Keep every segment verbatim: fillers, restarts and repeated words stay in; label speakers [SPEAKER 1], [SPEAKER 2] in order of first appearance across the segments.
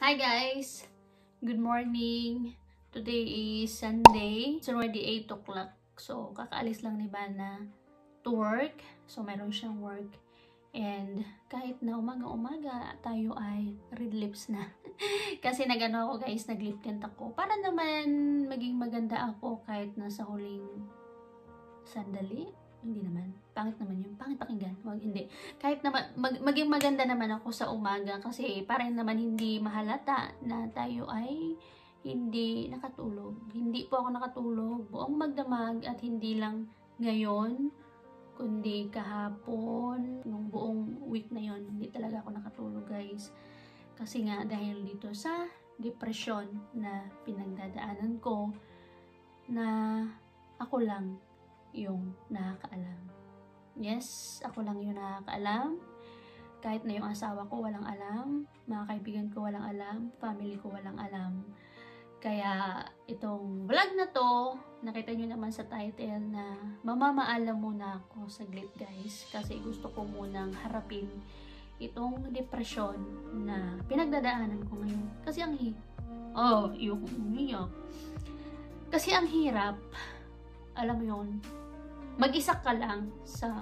[SPEAKER 1] Hi guys! Good morning! Today is Sunday. It's already eight o'clock. So, kakaalis lang ni Bana to work. So, meron siyang work. And kahit na umaga-umaga, tayo ay red lips na. Kasi nagano ako guys, nag-lip tint ako. Para naman maging maganda ako kahit nasa huling sandali. Hindi naman. Pangit naman yun. Pangit pakinggan. Wag, hindi. Kahit naman, mag, maging maganda naman ako sa umaga kasi para naman hindi mahalata na tayo ay hindi nakatulog. Hindi po ako nakatulog. Buong magdamag at hindi lang ngayon, kundi kahapon, nung buong week na yon hindi talaga ako nakatulog guys. Kasi nga dahil dito sa depression na pinagdadaanan ko na ako lang yung nakakaalam. Yes, ako lang yung nakakaalam. Kahit na yung asawa ko walang alam, mga kaibigan ko walang alam, family ko walang alam. Kaya itong vlog na to, nakita nyo naman sa title na mamamaalam muna ako saglit guys. Kasi gusto ko munang harapin itong depression na pinagdadaanan ko ngayon. Kasi ang hi... Oh, yung umiyak. Kasi ang hirap, alam mo yun, mag-isa ka lang sa...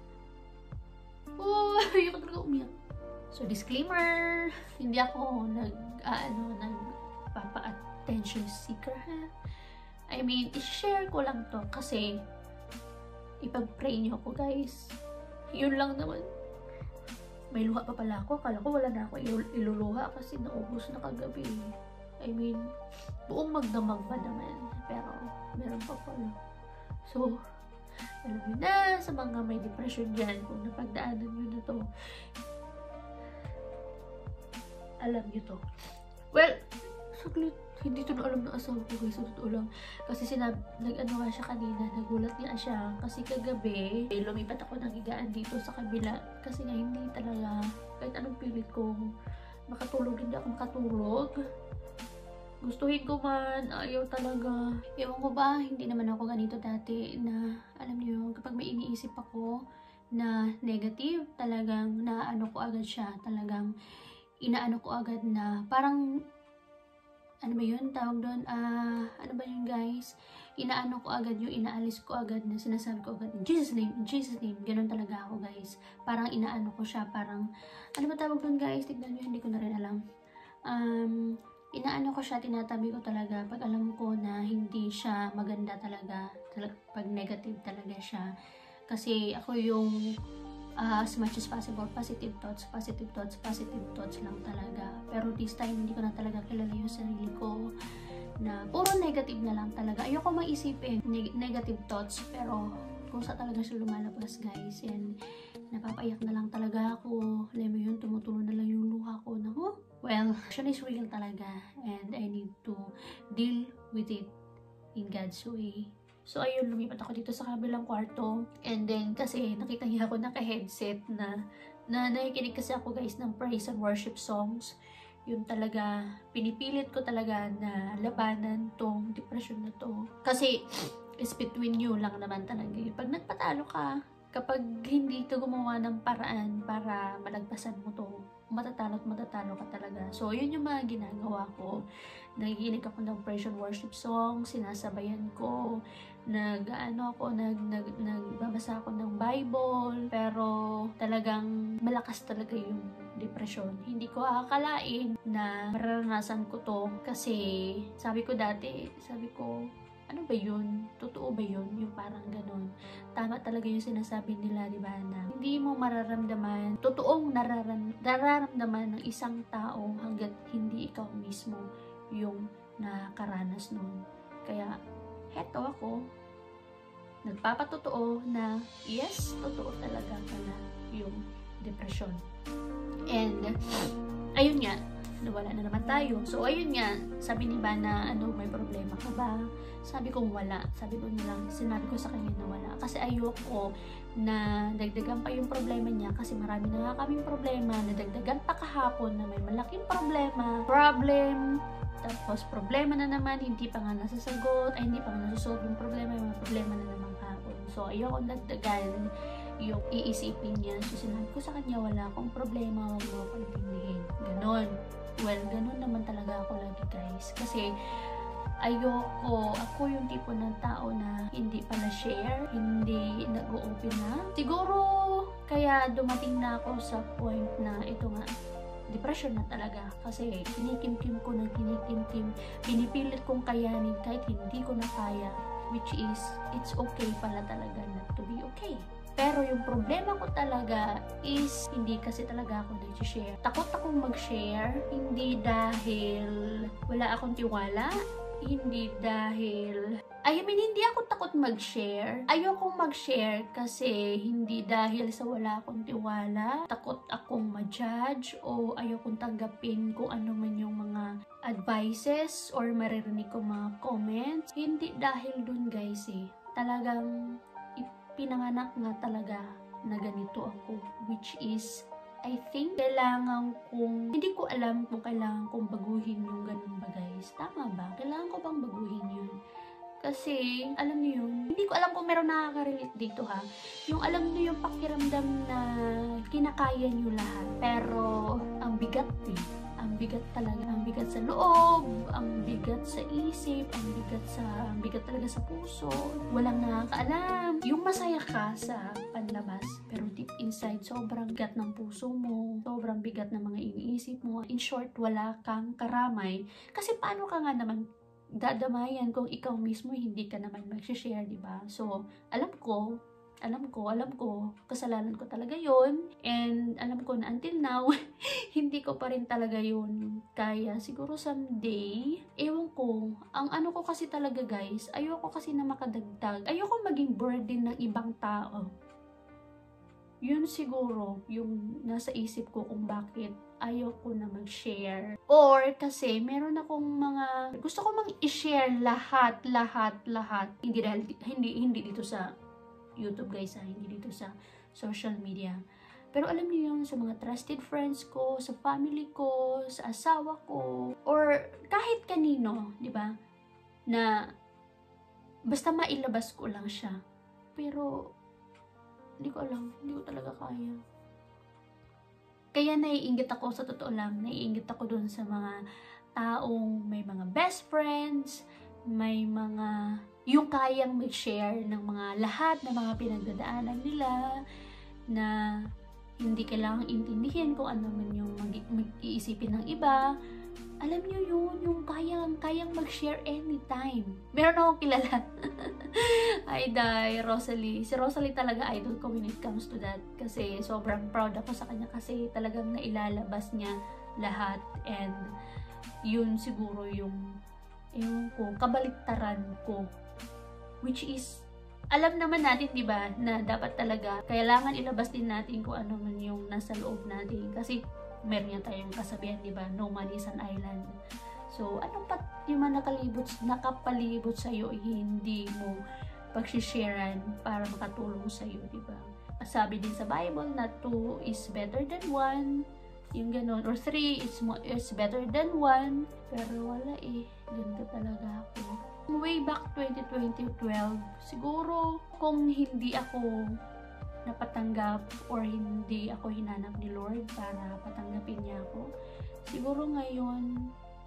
[SPEAKER 1] Oh, ayoko talaga umiyak. So, disclaimer, hindi ako nag, uh, ano, nagpapa-attention seeker, ha? I mean, i-share ko lang to kasi ipag-pray nyo ako, guys. Yun lang naman. May luha pa pala ako. Akala ko wala na ako iluluha kasi naubos na kagabi. I mean, buong magdamag ba naman. Pero, meron pa pala. So, alam nyo na, sa mga may depression dyan, kung napagdaanan nyo na to, alam nyo to. Well, saglit, hindi to na alam na asawa ko guys, sa totoo lang. Kasi sinab, nag-ano nga siya kanina, nagulat nga siya. Kasi kagabi, lumipat ako ng higaan dito sa kabila. Kasi nga hindi talaga, kahit anong pilit ko, makatulog, hindi ako makatulog. Gustuhin ko man, ayaw talaga. Ewan ko ba, hindi naman ako ganito dati na, alam niyo, kapag may iniisip ako na negative, talagang naano ko agad siya. Talagang inaano ko agad na, parang, ano ba yun, tawag doon, ah, uh, ano ba yun guys? Inaano ko agad yung inaalis ko agad na sinasabi ko agad, in Jesus name, in Jesus name, ganun talaga ako guys. Parang inaano ko siya, parang, ano ba tawag doon guys? Tignan nyo, hindi ko na rin alam. Um, inaano ko siya, tinatabi ko talaga pag alam ko na hindi siya maganda talaga, talag, pag negative talaga siya. Kasi ako yung uh, as much as possible, positive thoughts, positive thoughts, positive thoughts lang talaga. Pero this time, hindi ko na talaga kilala yung sarili ko na puro negative na lang talaga. Ayoko maisipin neg negative thoughts, pero kung sa talaga siya lumalabas guys, and napapaiyak na lang talaga ako. Alam mo yun, tumutulo na lang yung luha ko na, oh, well, siya is real talaga and I need to deal with it in God's way. So, ayun, lumipat ako dito sa kabilang kwarto. And then, kasi nakita niya ako naka-headset na, na nakikinig kasi ako guys ng praise and worship songs. Yun talaga, pinipilit ko talaga na labanan tong depression na to. Kasi, it's between you lang naman talaga. Pag nagpatalo ka, kapag hindi ka gumawa ng paraan para malagpasan mo to, matatalo at matatalo ka talaga. So, yun yung mga ginagawa ko. Nagiginig ako ng praise and worship song, sinasabayan ko, nag-ano ako, nag, nag, nagbabasa ako ng Bible, pero talagang malakas talaga yung depression. Hindi ko akalain na mararanasan ko to kasi sabi ko dati, sabi ko, ano ba yun? Totoo ba yun? Yung parang ganun. Tama talaga yung sinasabi nila, di ba, na hindi mo mararamdaman, totoong nararam, nararamdaman ng isang tao hanggat hindi ikaw mismo yung nakaranas nun. Kaya, heto ako, nagpapatotoo na, yes, totoo talaga pala yung depression. And, ayun nga, nawala na naman tayo. So, ayun nga, sabi ni Bana, ano, may problema ka ba? Sabi ko wala. Sabi ko nilang, sinabi ko sa kanya na wala. Kasi ayoko na dagdagan pa yung problema niya kasi marami na nga kaming problema. Nadagdagan pa kahapon na may malaking problema. Problem. Tapos, problema na naman, hindi pa nga nasasagot, ay hindi pa nga nasusolve yung problema, yung mga problema na naman kahapon. So, ayoko dagdagan yung iisipin niya. So, sinabi ko sa kanya, wala akong problema, huwag mo ako intindihin. Ganon. Well, ganun naman talaga ako lagi guys. Kasi ayoko, ako yung tipo ng tao na hindi pala share, hindi nag-o-open na. Siguro, kaya dumating na ako sa point na ito nga, depression na talaga. Kasi kinikimkim ko ng kinikimkim, pinipilit kong kayanin kahit hindi ko na kaya. Which is, it's okay pala talaga not to be okay. Pero yung problema ko talaga is, hindi kasi talaga ako nag-share. Takot akong mag-share, hindi dahil wala akong tiwala, hindi dahil, I mean, hindi ako takot mag-share. Ayokong mag-share kasi hindi dahil sa wala akong tiwala, takot akong ma-judge o ayokong tanggapin kung ano man yung mga advices or maririnig ko mga comments. Hindi dahil dun guys eh. Talagang pinanganak nga talaga na ganito ako, which is I think kailangan kong, hindi ko alam kung kailangan kong baguhin yung ganun ba guys. Tama ba? Kailangan ko bang baguhin yun? Kasi, alam niyo yun, hindi ko alam kung meron nakaka-relate dito ha. Yung alam niyo yung pakiramdam na kinakaya niyo lahat. Pero, ang bigat eh. Ang bigat talaga. Ang bigat sa loob, ang bigat sa isip, ang bigat sa, ang bigat talaga sa puso. Walang nakakaalam. Yung masaya ka sa panlabas, pero deep inside, sobrang bigat ng puso mo, sobrang bigat ng mga iniisip mo. In short, wala kang karamay. Kasi paano ka nga naman dadamayan kung ikaw mismo hindi ka naman mag-share, diba? So, alam ko, alam ko, alam ko, kasalanan ko talaga yon. And alam ko na until now, hindi ko pa rin talaga yun kaya. Siguro someday, ewan ko, ang ano ko kasi talaga guys, ayoko kasi na makadagdag. Ayoko maging burden ng ibang tao. Yun siguro yung nasa isip ko kung bakit ayoko na mag-share. Or kasi meron akong mga, gusto ko mang i-share lahat, lahat, lahat. Hindi dahil, hindi, hindi dito sa YouTube guys ha, hindi dito sa social media. Pero alam niyo yun, sa mga trusted friends ko, sa family ko, sa asawa ko, or kahit kanino, di ba? Na basta mailabas ko lang siya. Pero hindi ko alam, hindi ko talaga kaya. Kaya naiinggit ako, sa totoo lang, naiinggit ako dun sa mga taong may mga best friends, may mga yung kayang mag-share ng mga lahat ng mga pinagdadaanan nila, na hindi kailangang intindihin kung ano man yung mag-iisipin ng iba. Alam niyo yun, yung kayang, kayang mag-share anytime. Meron akong kilala. Ay, day, Rosalie. Si Rosalie talaga idol ko when it comes to that. Kasi sobrang proud ako sa kanya kasi talagang nailalabas niya lahat. And yun siguro yung, ewan ko, kabaliktaran ko. Which is, alam naman natin, di ba, na dapat talaga, kailangan ilabas din natin kung ano man yung nasa loob natin. Kasi, meron yan tayong kasabihan, di ba, no man is an island. So, anong pat yung mga nakalibot, nakapalibot sa'yo, hindi mo pagsisharean para makatulong sa'yo, di ba? Sabi din sa Bible na two is better than one, yung ganon, or three is, is better than one, pero wala eh, ganito talaga ako. Way back twenty twelve, siguro kung hindi ako napatanggap or hindi ako hinanap ni Lord para patanggapin niya ako, siguro ngayon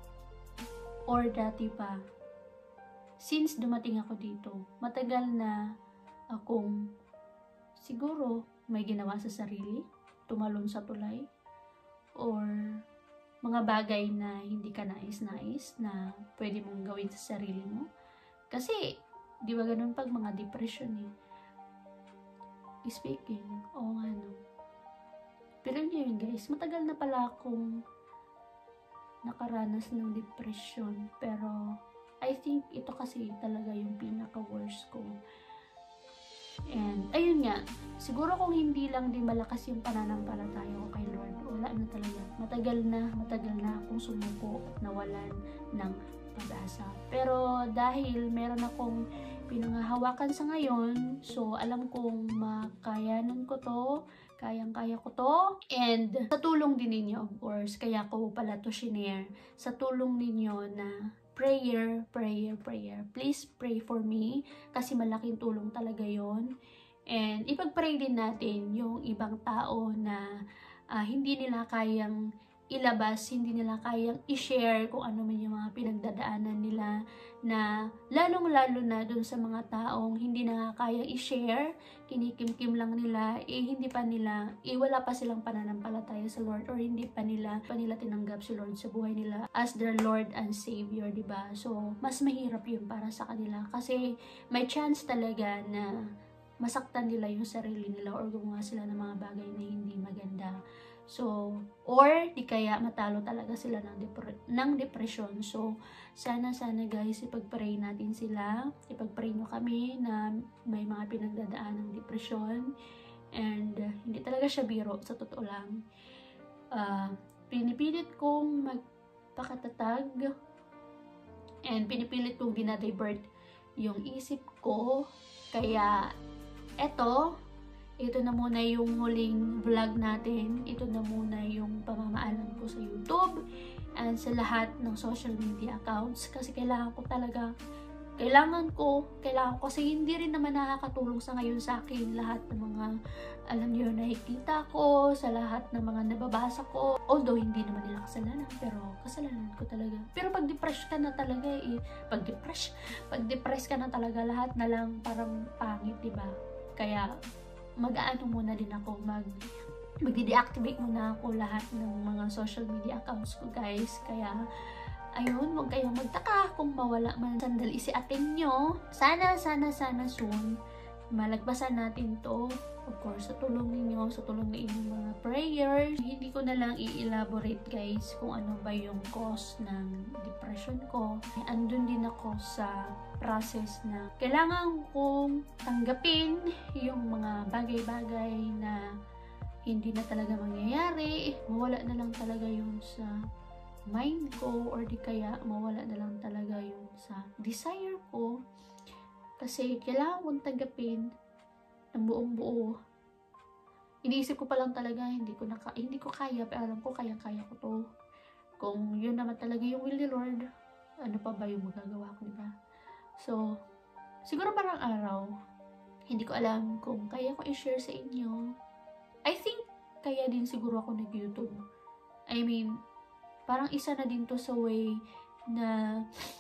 [SPEAKER 1] or dati pa, since dumating ako dito, matagal na akong siguro may ginawa sa sarili, tumalon sa tulay, or mga bagay na hindi ka nais-nais na pwede mong gawin sa sarili mo. Kasi, di ba ganun pag mga depression eh. Speaking, oo nga no. Pero niyo yun guys, matagal na pala akong nakaranas ng depression. Pero, I think ito kasi talaga yung pinaka-worst ko. And, ayun nga, siguro kung hindi lang din malakas yung pananampalataya ko kay Lord, wala na talaga. Matagal na, matagal na akong sumuko at nawalan ng pag-asa. Pero dahil meron akong pinangahawakan sa ngayon, so alam kong makayanan ko to, kayang-kaya ko to, and sa tulong din ninyo, of course, kaya ko pala to shinare, sa tulong ninyo na prayer, prayer, prayer. Please pray for me kasi malaking tulong talaga yon. And ipag-pray din natin yung ibang tao na uh, hindi nila kayang ilabas, hindi nila kayang i-share kung ano man yung mga pinagdadaanan nila, na lalong-lalo na dun sa mga taong hindi na kayang i-share, kinikim-kim lang nila, eh hindi pa nila, eh wala pa silang pananampalataya sa Lord, or hindi pa nila, pa nila tinanggap si Lord sa buhay nila as their Lord and Savior, diba? So, mas mahirap yun para sa kanila, kasi may chance talaga na masaktan nila yung sarili nila, or gumawa sila ng mga bagay na hindi maganda. So, or di kaya matalo talaga sila ng, depre- ng depression. So, sana sana guys, ipag-pray natin sila. Ipag-pray nyo kami na may mga pinagdadaan ng depression. And uh, hindi talaga siya biro, sa totoo lang. Uh, pinipilit kong magpakatatag. And pinipilit kong dinadivert yung isip ko. Kaya, eto, ito na muna yung huling vlog natin. Ito na muna yung pamamaalam ko sa YouTube and sa lahat ng social media accounts. Kasi kailangan ko talaga, kailangan ko, kailangan ko, kasi hindi rin naman nakakatulong sa ngayon sa akin lahat ng mga, alam niyo, nakikita ko, sa lahat ng mga nababasa ko. Although, hindi naman nila kasalanan, pero kasalanan ko talaga. Pero pag depress ka na talaga, eh, pag depress, pag depress ka na talaga, lahat na lang parang pangit, diba? Kaya, mag-aano muna din ako, mag magde-deactivate muna ako lahat ng mga social media accounts ko, guys. Kaya, ayun, huwag kayong magtaka kung mawala man sandali si atin nyo. Sana, sana, sana soon, malagpasan natin to. Of course, sa tulong ninyo, sa tulong ng inyong mga prayers. Hindi ko na lang i-elaborate, guys, kung ano ba yung cause ng depression ko. Andun din ako sa process na kailangan kong tanggapin yung mga bagay-bagay na hindi na talaga mangyayari. Mawala na lang talaga yun sa mind ko, or di kaya mawala na lang talaga yun sa desire ko. Kasi kailangan kong tanggapin ng buong buo. Iniisip ko pa lang talaga, hindi ko naka, hindi ko kaya, pero alam ko kaya-kaya ko to. Kung yun naman talaga yung will ni Lord, ano pa ba yung magagawa ko, diba? So, siguro parang araw, hindi ko alam kung kaya ko i-share sa inyo. I think, kaya din siguro ako nag-YouTube. I mean, parang isa na din to sa way na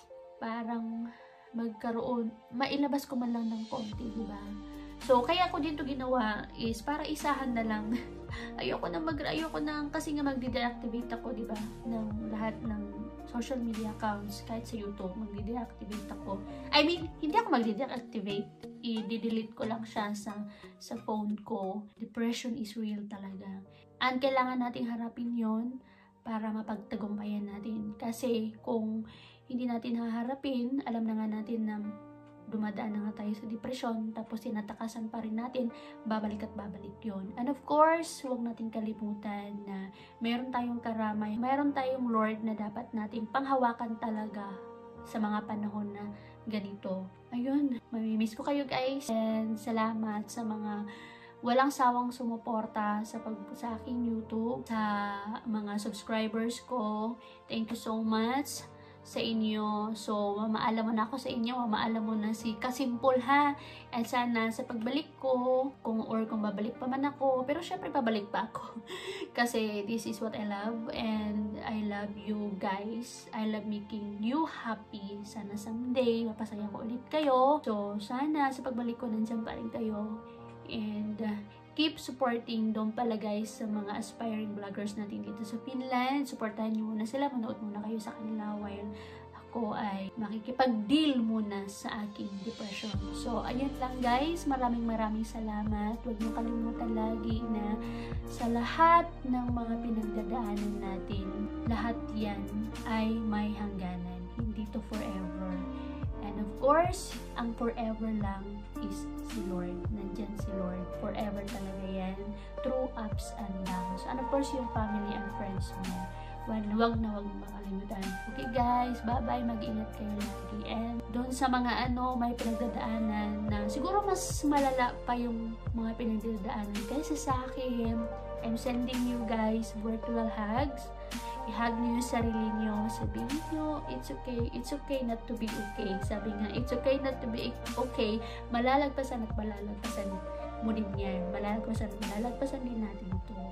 [SPEAKER 1] parang magkaroon, mailabas ko man lang ng konti, diba? So, kaya ko din to ginawa is para isahan na lang. ayoko na mag, ayoko na, kasi nga magde-deactivate ako, diba? Ng lahat ng social media accounts, kahit sa YouTube, magde-deactivate ako. I mean, hindi ako magde-deactivate. I-delete ko lang siya sa, sa phone ko. Depression is real talaga. And kailangan nating harapin yon para mapagtagumpayan natin. Kasi kung hindi natin haharapin, alam na nga natin na dumadaan na nga tayo sa depression, tapos tinatakasan pa rin natin, babalik at babalik yon. And of course, huwag nating kalimutan na mayroon tayong karamay, mayroon tayong Lord na dapat nating panghawakan talaga sa mga panahon na ganito. Ayun, mamimiss ko kayo, guys, and salamat sa mga walang sawang sumuporta sa pag sa aking YouTube, sa mga subscribers ko. Thank you so much sa inyo. So, mamaalam mo na ako sa inyo, mamaalam mo na si Kasimpol, ha. And sana sa pagbalik ko, kung or kung babalik pa man ako, pero syempre pabalik pa ako. Kasi this is what I love, and I love you guys. I love making you happy. Sana someday, mapasaya ko ulit kayo. So, sana sa pagbalik ko, nandiyan pa rin kayo. And uh, keep supporting doon pala, guys, sa mga aspiring vloggers natin dito sa Finland. Supportahan nyo muna sila, manood muna kayo sa kanila while ako ay makikipag-deal muna sa aking depression. So, ayun lang, guys. Maraming maraming salamat. Huwag nyo kalimutan lagi na sa lahat ng mga pinagdadaanan natin, lahat yan ay may hangganan. Hindi to forever. And of course, ang forever lang is si Lord. Nandyan si Lord. Forever talaga yan. Through ups and downs. And of course, yung family and friends mo. Huwag na huwag makalimutan. Okay, guys. Bye-bye. Mag-ingat kayo lagi. And doon sa mga ano, may pinagdadaanan na siguro mas malala pa yung mga pinagdadaanan kaysa sa akin. I'm sending you guys virtual hugs. I-hug niyo yung sarili niyo. Sabihin niyo, it's okay. It's okay not to be okay. Sabi nga, it's okay not to be okay. Malalagpasan at malalagpasan mo din yan. Malalagpasan at malalagpasan din natin ito.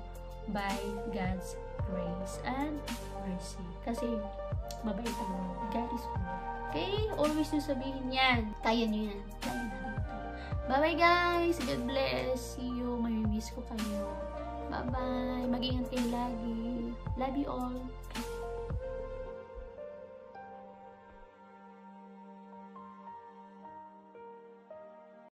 [SPEAKER 1] by God's grace and mercy. Kasi, mabait ako. God is good. Okay? Always nyo sabihin yan. Kaya nyo yan. Kaya na dito. Bye-bye guys! God bless! See you. Mamimiss ko kayo. Bye-bye! Mag-ingat kayo lagi. Love you all.